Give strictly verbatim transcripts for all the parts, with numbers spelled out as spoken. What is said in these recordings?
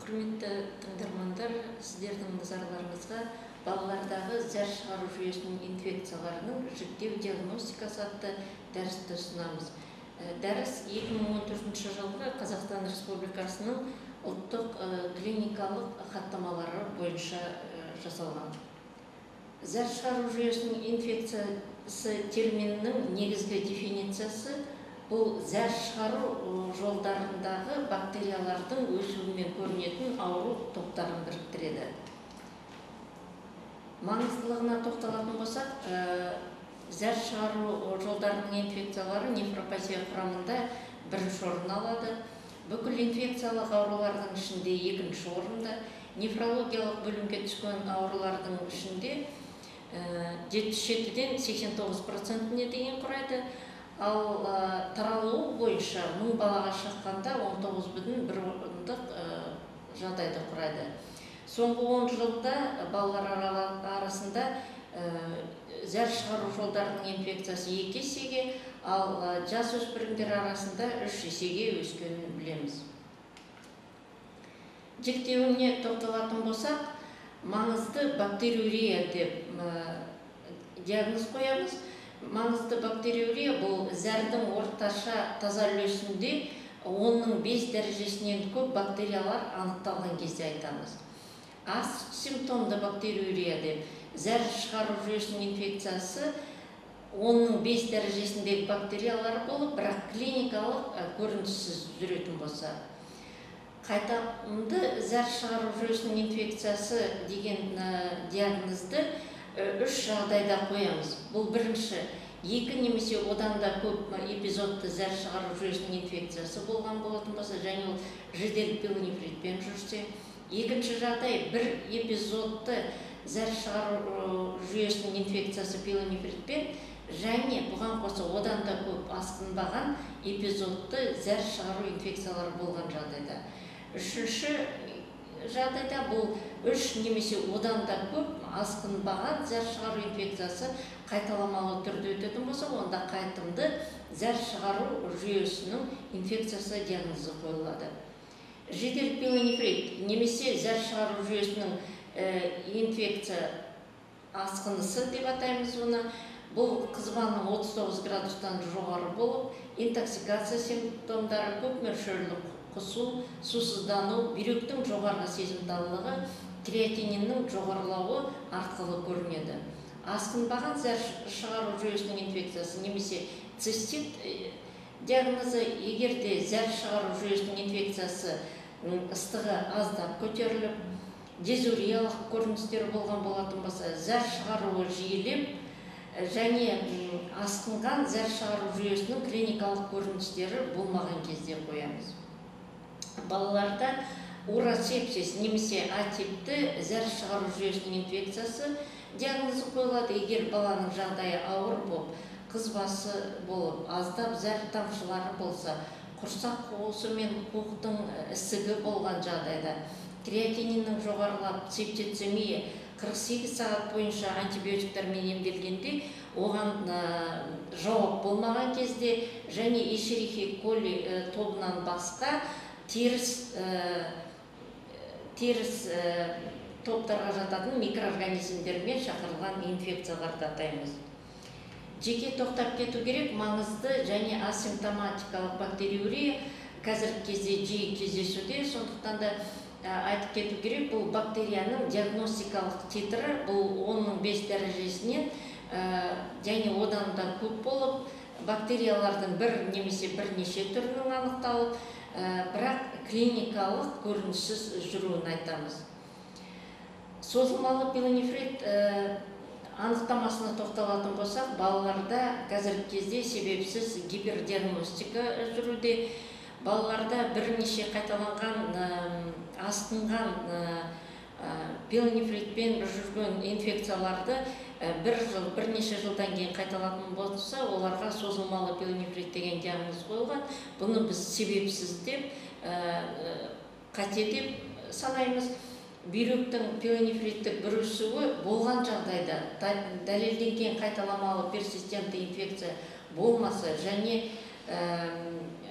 Құрметті тыңдармандар, сіздердің назарларыңызға балалардағы зәр шығару жүйесінің инфекцияларының жіктеу диагностикасы атты дәрісті ұсынамыз. Дәріс екі мың он төртінші жылғы Қазақстан Республикасының ұлттық клиникалық хаттамалары бойынша жасалған. Зәр шығару жүйесінің инфекциясы терминінің негізгі дефинициясы бұл зәр шығару жолдарындағы бактериялардың өсуімен көрінетін ауру топтарын біріктіреді. Маңыздылығына тоқталатын болсақ, зәр шығару жолдарының инфекциялары нефропатия құрамында бірінші орын алады. Бүкіл инфекциялық аурулардың ішінде екінші орында, нефрологиялық бөлімге түскен аурулардың ішінде жетпіс жетіден сексен тоғыз процентіне дейін құрайды. Ал таралуы бойынша мың балаға шаққанда он тоғыз бүтін бір орындық жағдайды құрайды. Соңғы он жылда балалар арасында зәр шығару жолдарының инфекциясы екі есеге, ал жас өспірімдер арасында үш есеге өскенін білеміз. Жіктеуіне тоқталатын болсақ, маңызды бактериурия деп диагноз қоямыз. Маңызды бактериурия бұл зәрдің орташа таза үлесінде онның бес дәрежесінен көп бактериялар анықталған кезде айтамыз. Аз симптомды бактериурия деп зәр шығару жүйесінің инфекциясы онның бес дәрежесіндегі бактериялар болып, бірақ клиникалық көрініссіз жүретін болса. Қайталанды зәр шығару жүйесінің инфекциясы деген диагнозды үш жағдайда қоямыз. Бұл бірінші, екі немесе одан да көп эпизодты зәр шығару жүйесінің инфекциясы болған болатын болса, және ол жедел пилонефритпен жүрсе. Екінші жағдай, бір эпизодты зәр шығару жүйесінің инфекциясы пилонефритпен, және бұған қоса одан да көп асқынбаған эпизодты зәр шығару инфекциялары болған жағдайда. Үшінші жағдайда бұл үш немесе одан да көп асқынбаған зәр шығару инфекциясы қайталамалы түрде өтетін болса, онда қайтымды зәр шығару жүйесінің инфекциясы диагнозы қойылады. Жедел пилонефрит немесе зәр шығару жүйесінің инфекция асқынысы деп атаймыз оны. Бұл қызбаның отыз тоғыз градустан жоғары болып, интоксикация симптомдары көп мөлшерлі құсу, сусыздану, бүйректің жоғарғы сезімталдығы, креатининнің жоғарылауы арқылы көрінеді. Асқынбаған зәр шығару жүйесінің инфекциясы немесе цистит диагнозы, егерде зәр шығару жүйесінің инфекциясы ыстығы аздап көтеріліп, дизуриялық көріністері болған болатын болса, зәр шығаруы жиілеп, және асқынған зәр шығару жүйесінің клиникалық көріністері болмаған кезде қоямыз. Балаларда уросепсис немесе атипті зәр шығару жүйесінің инфекциясы диагнозы қойылады. Егер баланың жағдайы ауыр болып, қызбасы болып, аздап зәр тамшылары болса, құрсақ қуысы мен қуықтың ісігі болған жағдайда, креатининнің жоғарылап, септицемия қырық сегіз сағат бойынша антибиотиктермен емделгенде, оған жауап болмаған кезде, және эшерихи коли тобынан басқа теріс топтарға жататын микроорганизмдермен шақырылған инфекцияларды атаймыз. Жеке тоқтап кету керек, маңызды және асимптоматикалық бактериурия қазіргі кезде жиі кездесуде, сондықтан да айтып кету керек, бұл бактерияның диагностикалық титрі бұл онның бес дәрежесінен және одан да көп болып, бактериялардың бір немесе бірнеше түрінің анықталып, бірақ клиникалық көрініссіз жүруін айтамыз. Созылмалы пилонефрит анықтамасына тоқталатын болсақ, балаларда қазіргі кезде себепсіз гипердиагностика жүруде. Балаларда бірнеше қайталанған асқынған пилонефритпен жүрген инфекцияларды бір жыл, бірнеше жылдан кейін қайталатын болса, оларға созылмалы пилонефрит деген диагноз қойылған. Бұны біз себепсіз деп, қате деп санаймыз. Бүйректің пилонефриттік бүрісуі болған жағдайда, дәлелденген қайталамалы персистентті инфекция болмаса, және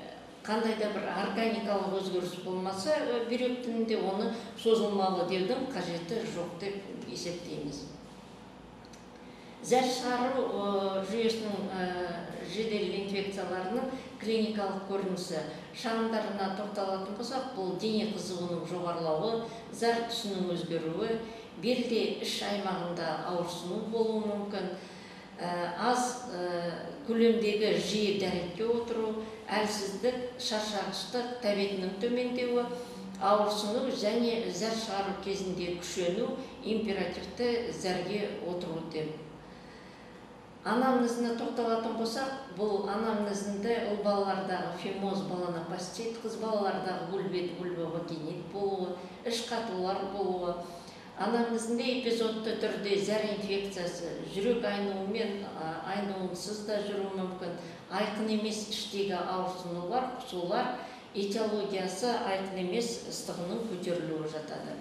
қандай да бір органикалық өзгеріс болмаса бүйрек тінінде, оны созылмалы деудің қажеті жоқ деп есептейміз. Зәр шығару жүйесінің жедел инфекцияларының клиникалық көрінісі шағымдарына тоқталатын болсақ, бұл дене қызуының жоғарылауы, зәр түсінің өзгеруі, белде іш аймағында ауырсыну болуы мүмкін, аз көлемдегі жиі дәретке отыру, әлсіздік, шаршағыштық, тәбетінің төмендеуі, ауырсыну және зәр шығару кезінде күшену, императивті зәрге отыру деп. Анамнезіне тоқталатын болсақ, бұл анамнезінде ұл балалардағы фимоз, баланопастит, қыз балалардағы вульвит, вульвовагинит болуы, іш қатулар болуы, анамнезінде эпизодты түрде зәр инфекциясы, жүрек айнуымен айнуынсыз да жүру мүмкін, айқын емес іштегі ауырсынулар, құсулар, этиологиясы айқын емес ыстығының көтерілуі жатады.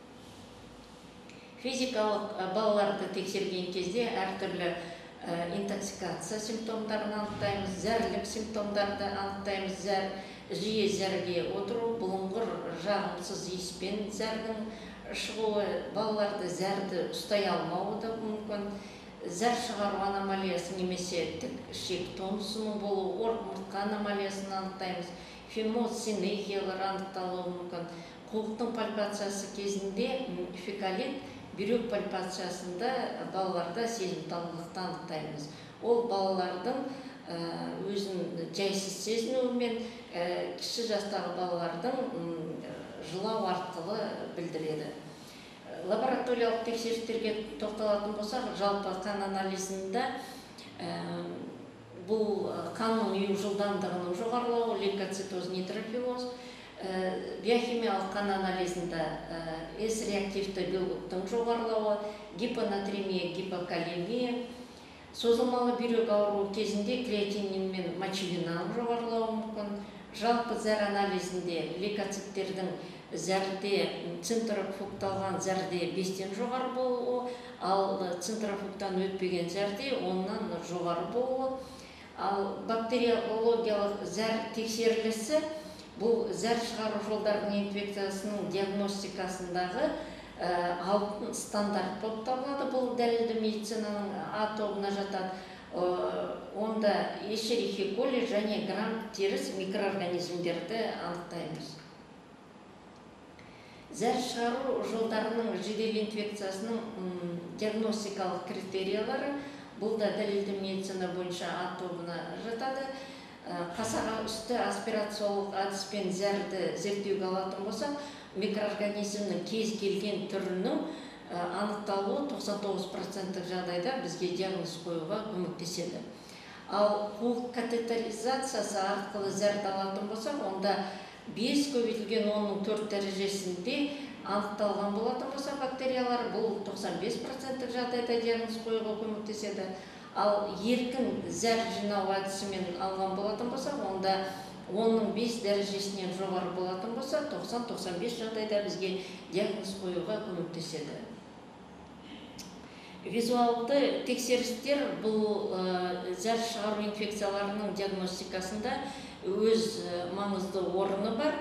Физикалық балаларды тексерген кезде әртүрлі интоксикация симптомдарын анықтаймыз, зәрлік симптомдарды анықтаймыз, зәр, жиі зәрге отыру, бұлыңғыр жағымсыз иіспен зәрдің шығуы, балаларды зәрді ұстай алмауы да мүмкін, зәр шығару аномалиясы немесе тік ішек тонусының болуы, ортмұртқа аномалиясын анықтаймыз, фимоз синехиялар анықталуы мүмкін, қуықтың пальпациясы кезінде фекалит, бүйрек пальпациясында балаларда сезімталдықты анықтаймыз. Ол балалардың өзін жайсыз сезінуімен кіші жастағы балалардың жылау арқылы білдіреді. Лабораториялық тексерістерге тоқталатын болсақ, жалпы қан анализінде бұл қанның ұю жылдамдығының жоғарылауы, лейкоцитоз, нейтрофилоз, биохимиялық қан анализінде С-реактивті белгіліктің жоғарылауы, гипонатремия, гипокалемия, созылмалы бүйрек ауруы кезінде креатинин мен мочевинаның жоғарылауы мүмкін, жалпы зәр анализінде лейкоциттердің зәрде центрофугталған зәрде бестен жоғары болуы, ал центрофугтан өтпеген зәрде оннан жоғары болуы, ал бактериологиялық зәр тексерілісі бұл зәр шығару жолдарының инфекциясының диагностикасындағы алтын стандарт болып табылады. Бұл дәлелді медицинаның А тобына жатады. Онда эшерихия коли және грам теріс микроорганизмдерді анықтаймыз. Зәр шығару жолдарының жедел инфекциясының диагностикалық критериялары бұл да дәлелді медицина бойынша А тобына жатады. Қасаға үсті аспирациялық әдіспен зәрді зерттеуге алатын болса, микроорганизмнің кез келген түрінің анықталуы тоқсан тоғыз проценттік жағдайда бізге диагноз қоюға көмектеседі. Ал қуық катетеризациясы арқылы зәрді алатын болсақ, онда бес көбейтілген онның төрт дәрежесінде анықталған болатын болса бактериялар, бұл тоқсан бес проценттік жағдайда диагноз қоюға көмектеседі. Ал еркін зәр жинау әдісімен алған болатын болса, онда онның бес дәрежесінен жоғары болатын болса, тоқсан тоқсан бес жағдайда бізге диагноз қоюға көмектеседі. Визуалды тексерістер бұл зәр шығару инфекцияларының диагностикасында өз маңызды орны бар.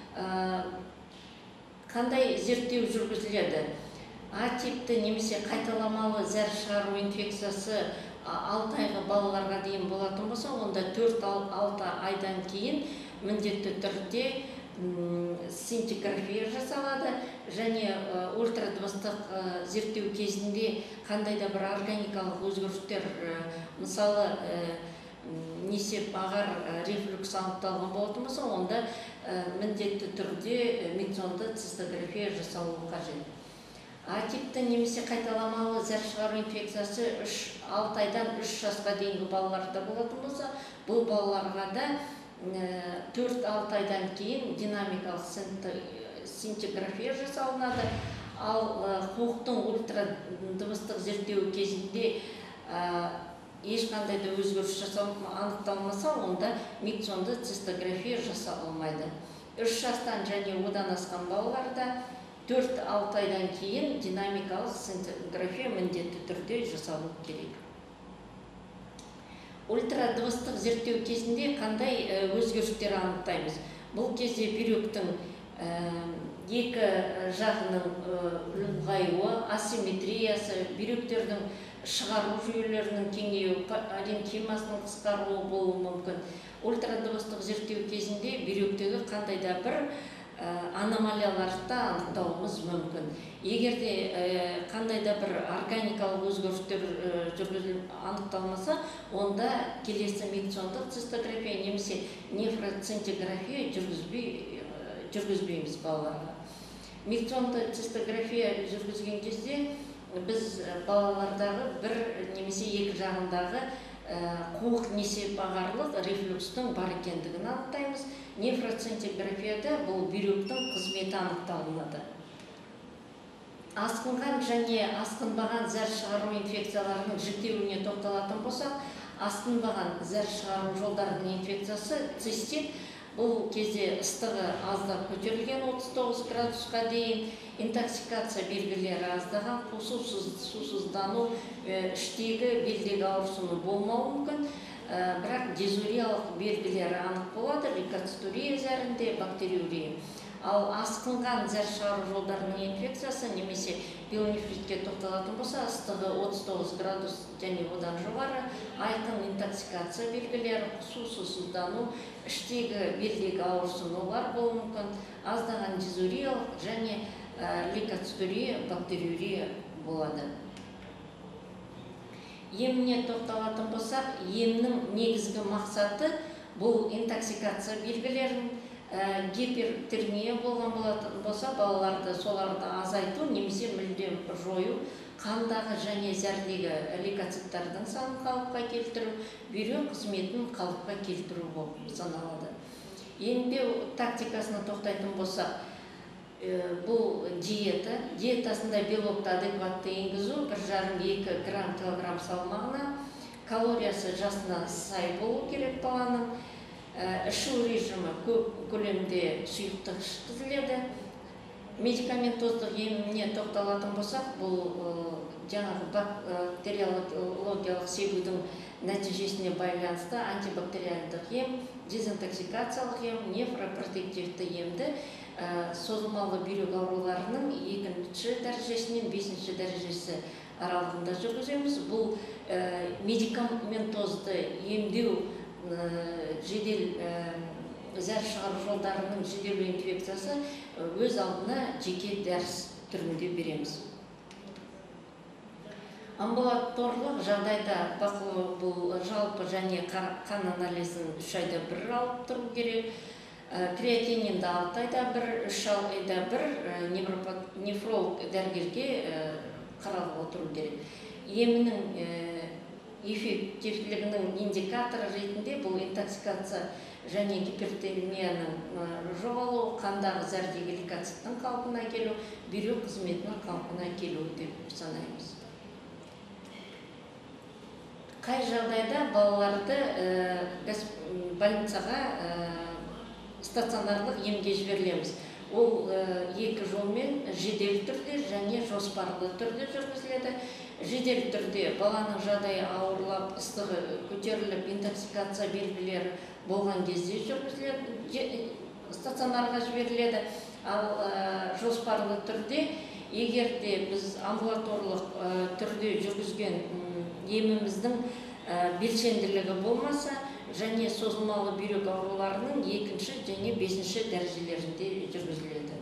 Қандай зерттеу жүргізіледі? А типті немесе қайталамалы зәр шығару инфекциясы алты айғы балаларға дейін болатын болса, онда төрт алты айдан кейін міндетті түрде синтиграфия жасалады және ультрадыбыстық зерттеу кезінде қандай да бір органикалық өзгерістер, мысалы несеп ағар рефлюкс анықталған болатын болса, онда міндетті түрде микционды цистография жасалуы қажет. А типті немесе қайталамалы зәр шығару инфекциясы алты айдан үш жасқа дейінгі балаларда болатын болса, бұл балаларға да төрт алты айдан кейін динамикалық синтиграфия жасалынады. Ал қуықтың ультрадыбыстық зерттеу кезінде ешқандай да өзгеріс анықталмаса, онда микционды цистография жасалмайды. үш жастан және одан асқан балаларда төрт алты айдан кейін динамикалық синтиграфия міндетті түрде жасалу керек. ультрадыбыстық зерттеу кезінде қандай өзгерістер анықтаймыз? Бұл кезде бүйректің екі жағының ұлғаюы, асимметриясы, бүйректердің шығару жүйелерінің кеңеюі, паренхимасының қысқаруы болуы мүмкін. Ультрадыбыстық зерттеу кезінде бүйректегі қандай да бір аномалияларды анықтауымыз мүмкін. Егер де қандай да бір органикалық өзгерістер анықталмаса, онда келесі микциондық цистография немесе нефроцинтиграфия жүргізбейміз балаларға. Микциондық цистография жүргізген кезде біз балалардағы бір немесе екі жағындағы қуық несеп ағарлық рефлюкстың бар екендігін анықтаймыз. Нефроцинтиграфияда бұл бүйректің қызметі анықталынады. Асқынған және асқынбаған зәр шығару инфекцияларының жіктеуіне тоқталатын болсақ, асқынбаған зәр шығару жолдарының инфекциясы цистит. Бұл кезде ыстығы аздап көтерілген отыз тоғыз градусқа дейін, интоксикация белгілері аздаған, сусыздану, іштегі белдегі ауырсыну болмауы мүмкін, бірақ дизуриялық белгілері анық болады, лейкоцитурия зәрінде, бактериурия. Ал асқынған зәр шығару жолдарының инфекциясы немесе пиелонефритке тоқталатын болса, ыстығы отыз тоғыз градус және одан жоғары, айқын интоксикация белгілері, сусыздану, іштегі белдегі ауырсынулар болуы мүмкін, аздаған дизуриялық және лейкоцитурия, бактериурия болады. Еміне тоқталатын болсақ, емнің негізгі мақсаты бұл интоксикация белгілерін гипертермия болған болса, балаларды соларды азайту немесе мүлдем жою, қандағы және зәрдегі лейкоциттардың санын қалыпқа келтіру, бүйрек қызметін қалыпқа келтіру болып саналады. Емдеу тактикасына тоқтайтын болсақ, бұл диета, диетасында белокты адекватты енгізу, бір жарым екі грамм килограмм салмағына, калориясы жасына сай болу керек баланың, ішу режимі көп көлемде сұйықтық ішкізіледі. Медикаментоздық еміне тоқталатын болсақ, бұл жаңағы бактериологиялық себудің нәтижесіне байланысты антибактериалдық ем, дезинтоксикациялық ем, нефропротективті емді созылмалы бүйрек ауруларының екінші дәрежесінен бесінші дәрежесі аралығында жүргіземіз. Бұл медикаментозды емдеу жедел зәр шығару жолдарының жедел инфекциясы өз алдына жеке дәріс түрінде береміз. Амбулаторлық жағдайда бақылау бұл жалпы және қан анализін үш айда бір алып тұру керек. Креатининді алты айда бір, үш айда бір нефролог дәрігерге қаралып отыру керек. Емінің эффективтілігінің индикаторы ретінде бұл интоксикация және гипертермияның жоғалу, қандағы зәрдегі лейкоциттің қалпына келу, бүйрек қызметінің қалпына келу деп санаймыз. Қай жағдайда балаларды больницаға стационарлық емге жіберілеміз? Ол екі жолмен жедел түрде және жоспарлы түрде жүргізіледі. Жедел түрде баланың жағдайы ауырлап, ыстығы көтеріліп, интоксикация белгілері болған кезде жүргізіледі, стационарға жіберіледі. Ал жоспарлы түрде, егер де біз амбулаторлық түрде жүргізген еміміздің белсенділігі болмаса, және созылмалы бүйрек ауруларының екінші және бесінші дәрежелерінде жүргізіледі.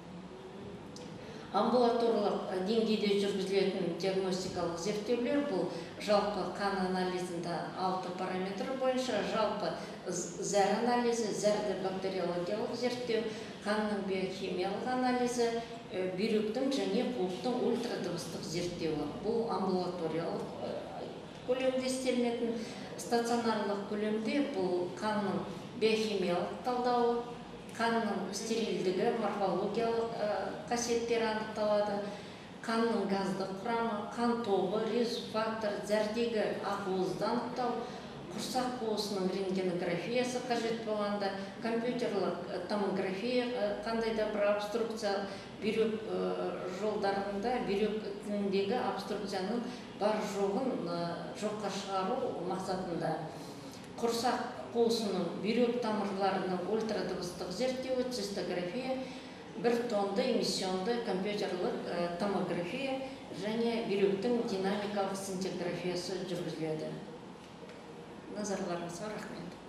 Амбулаторлық деңгейде жүргізілетін диагностикалық зерттеулер бұл жалпы қан анализінде алты параметр бойынша, жалпы зәр анализі, зәрді бактериологиялық зерттеу, қанның биохимиялық анализі, бүйректің және қуықтың ультрадыбыстық зерттеуі. Бұл амбулаториялық көлемде істелінетін. Стационарлық көлемде бұл қанның биохимиялық талдауы, қанның стерилдігі, морфологиялық қасиеттері анықталады, қанның газдық құрамы, қан тобы, резус фактор, зәрдегі ақуызды анықтау, құрсақ қуысының рентгенографиясы қажет болғанда, компьютерлік томография, қандай да бір обструкция бүйрек жолдарында, бүйрек тініндегі обструкцияның бар жоғын жоққа шығару мақсатында. Құрсақ қуысының бүйрек тамырларының ультрадыбыстық зерттеуі, цистография, бір тонды эмиссионды компьютерлік томография және бүйректің динамикалық сцинтиграфиясы жүргізіледі. Назарларыңызға рахмет.